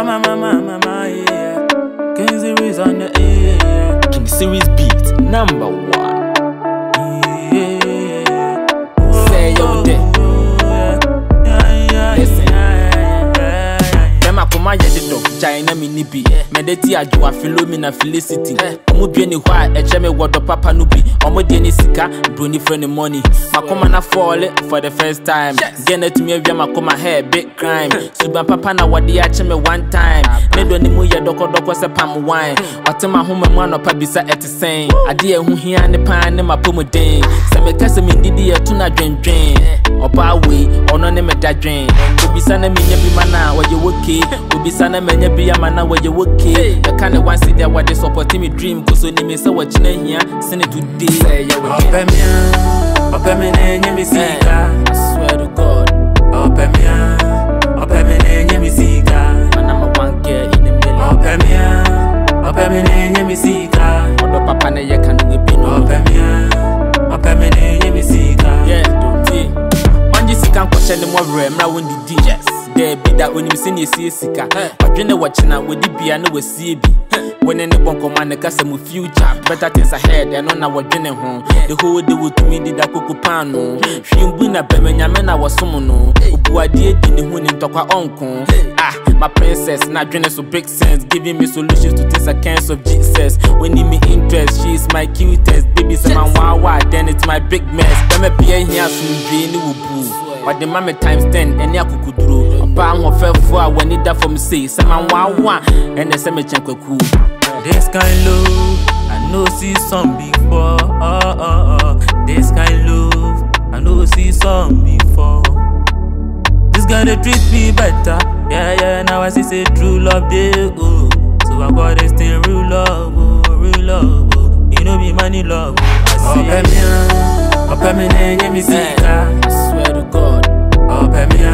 Mama, yeah. Khing Siris on the air. Khing Siris beat #1. Yeah. Say yo there. Listen. Kuma yedido China minibi medeti adwa philomena felicity omo dwene ho a echeme wodo papa no bi omo de ni sika broni friend money makoma na fall for the first time gena tumi awia makoma hair big crime suba papa na wode ya cheme one time ne do ni mu ye doko se pam wine otema homa mu anopa bisa etisen ade ehu hia ne pan ne mapomoden se me kase me ndidi ye tuna dwendwen oba we ono ne medadwen obisa na menya bi mana waye woke obisa na menya bi amana waye woke e kind of one see there what they support me dream cause oni me say what china hia send today say ya we ope me nenye mi sika I swear to God ope me nenye mi sika man I'm a one girl in the middle ope me nenye mi sika odo papa na ye kan we bi no ope me nenye mi sika yeah don't see onji sika kwche ne mo wre mra won di yes there be that when you see ne sika odwene wachina wodi bia na wasie bi when any bonko man kasa mu future better things ahead and on our dwene ho the whole day with me did akoko pan no hwimbu na bemenya me na wosom no obuade di ne hu ni ntokwa onko my princess na dwene so big sense giving me solutions to this accounts of Jesus when me interest she is my cutest baby say man wow then it's my big mess me pia hia sundwe ni wubu what the mama times 10 eni akukuduro opa ho fefo a wani da from say man wow and say me chenkwaku. This kind love, I know see some before. This kind love, I know see some before. This guy they treat me better. Yeah, now I see say true love they oh. So I got this thing real love, real love. You know be money love. I say, ope me nenye mi sika. I swear to God. Ope me